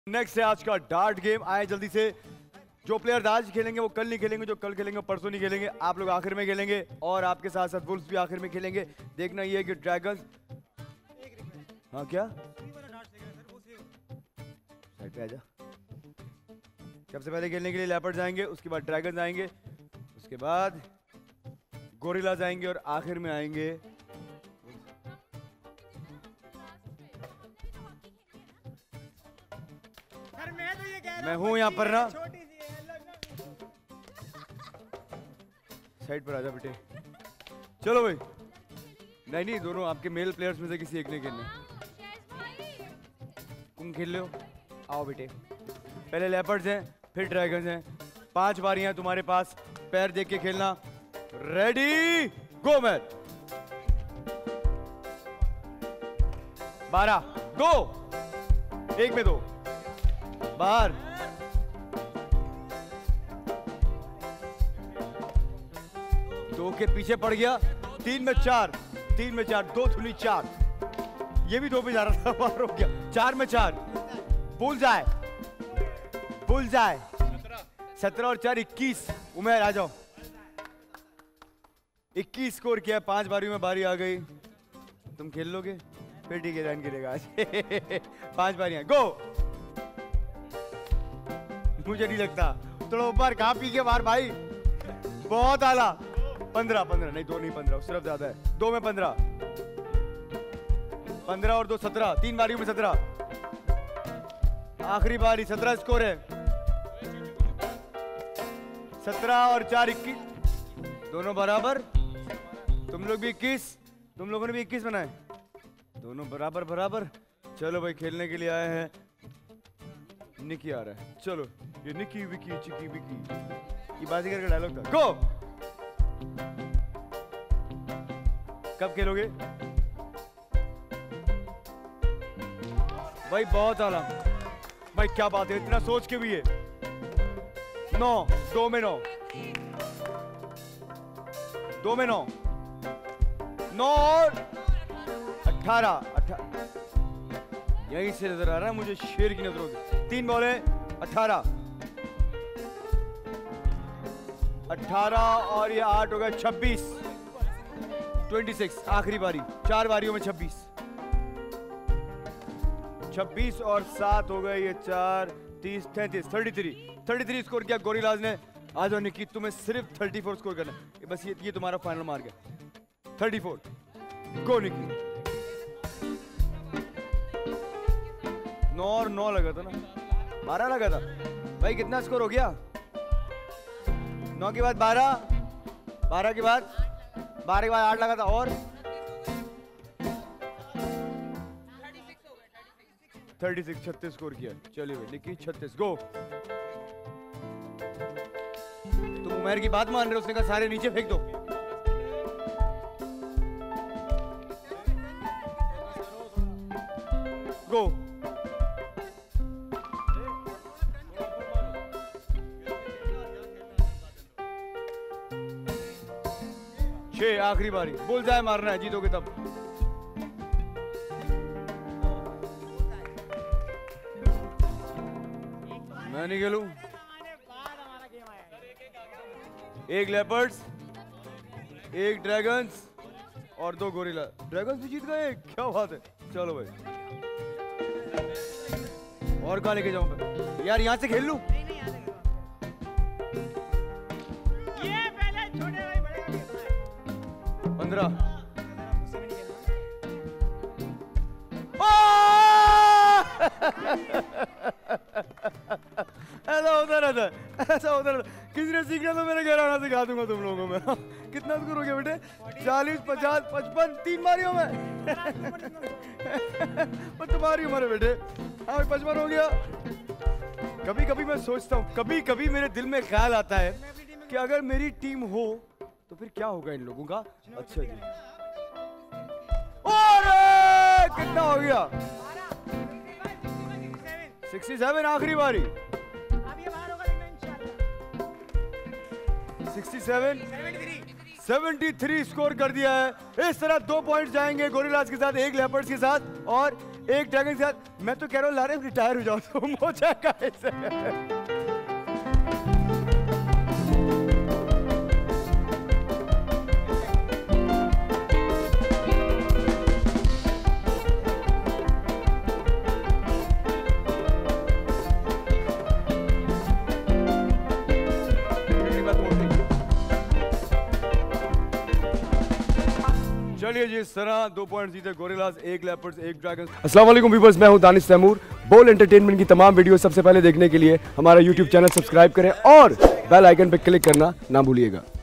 Next है आज का डार्ट गेम। आए जल्दी से। जो प्लेयर्स आज खेलेंगे वो कल नहीं खेलेंगे, जो कल खेलेंगे परसों नहीं खेलेंगे। आप लोग आखिर में खेलेंगे और आपके साथ साथ वुल्फ्स भी आखिर में खेलेंगे। देखना ये है कि ड्रैगन्स, हाँ क्या साइड पे आजा। सबसे पहले खेलने के लिए लेपर्ड्स आएंगे, उसके बाद ड्रैगन्स आएंगे, उसके बाद गोरिल्लास आएंगे और आखिर में आएंगे मैं हूं यहाँ पर ना। साइड पर आजा बेटे। चलो भाई। नहीं दोनों आपके मेल प्लेयर्स में से किसी एक ने खेलना। तुम खेल लो, आओ बेटे। पहले लेपर्ड्स हैं, फिर ड्रैगन्स हैं। 5 बारियां तुम्हारे पास, पैर देख के खेलना। Ready go man. 12 2 1 में 2 बाहर। 2 के पीछे पड़ गया। 3 में 4 3 में 4 2 थुली 4। ये भी 2 पे जा रहा था, बाहर हो गया। 4 में 4 पुल जाए 17 और 4 21। उमेर आ जाओ। 21 स्कोर किया। 5 बारियों में बारी आ गई। तुम खेल लोगे फिर ठीक है, रन गिरेगा आज। 5 बारियां गो। मुझे नहीं लगता थोड़ा ऊपर कहाँ पी के बाहर भाई। बहुत आला। 15 नहीं 2 नहीं 15 सिर्फ ज्यादा है। 2 में 15 और 2 17। 3 बारियों में 17। आखिरी बारी 17 स्कोर है। 17 और 4 21। दोनों बराबर। तुम लोग भी 21, तुम लोगों ने भी 21 बनाए। दोनों बराबर। चलो भाई खेलने के लिए आए हैं। निकी आ रहा है। चलो ये निकी विकी चिकी विकी ये बाजीगर का डायलॉग था। गो। कब खेलोगे भाई? बहुत आला भाई, क्या बात है, इतना सोच के भी है। 9 2 में 9 2 में 9 9 और 18 यहीं से नजर आ रहा है मुझे, शेर की नजर होगी। 3 बॉले 18 और ये 8 हो गया 26 26। आखिरी बारी। 4 बारियों में 26 और 7 हो गए ये 4 30 33 33 स्कोर किया गोरिल्लास ने। आ जाओ निकी, तुम्हें सिर्फ 34 स्कोर करना है बस। ये तुम्हारा फाइनल मार्क है। 34 गो निकी। 9 और 9 लगा था ना, 12 लगा था भाई। कितना स्कोर हो गया? 9 के बाद 12 के बाद 8 लगा था और 36 स्कोर किया। चलिए भाई निकी 36 गो। तुम उमर की बात मान रहे हो? उसने कहा सारे नीचे फेंक दो। गो। 6 आखिरी बारी। बुल जाए मारना है, जीतोगे तब। मैं नहीं खेलूं। 1 लेपर्ड्स 1 ड्रैगन्स और 2 गोरिल्ला। ड्रैगन्स भी जीत गए, क्या बात है। चलो भाई और कहाँ लेके जाऊं मैं यार? यहाँ से खेल लूं? ये पहले छोटे भाई बड़े का 15। ऐसा होता रहता। किसी ने सीखना तो मेरे घर आना सिखा दूंगा तुम लोगों में। कितना स्कोर हो गया बेटे? 40 50 55 3 बारियों में। तुम्हारी उम्र है बेटे। हाँ 55 हो गया। कभी कभी मैं सोचता हूँ, कभी मेरे दिल में ख्याल आता है कि अगर मेरी टीम हो तो फिर क्या होगा इन लोगों का। अच्छा जी। और कितना हो गया? 67 आखिरी बारी। 73 स्कोर कर दिया है। इस तरह 2 पॉइंट्स जाएंगे गोरिल्लास के साथ, 1 लेपर्ड्स के साथ और एक ड्रैगन के साथ। मैं तो कह रहा हूँ लारे रिटायर हो जाओ तुम, हो जाएगा ऐसे। चलिए जी, इस तरह 2 पॉइंट जीते गोरिल्लास, 1 लेपर्ड्स 1 ड्रैगन। अस्सलाम वालेकुम व्यूअर्स, मैं हूं दानिश तैमूर। बोल एंटरटेनमेंट की तमाम वीडियो सबसे पहले देखने के लिए हमारा यूट्यूब चैनल सब्सक्राइब करें और बेल आइकन पर क्लिक करना ना भूलिएगा।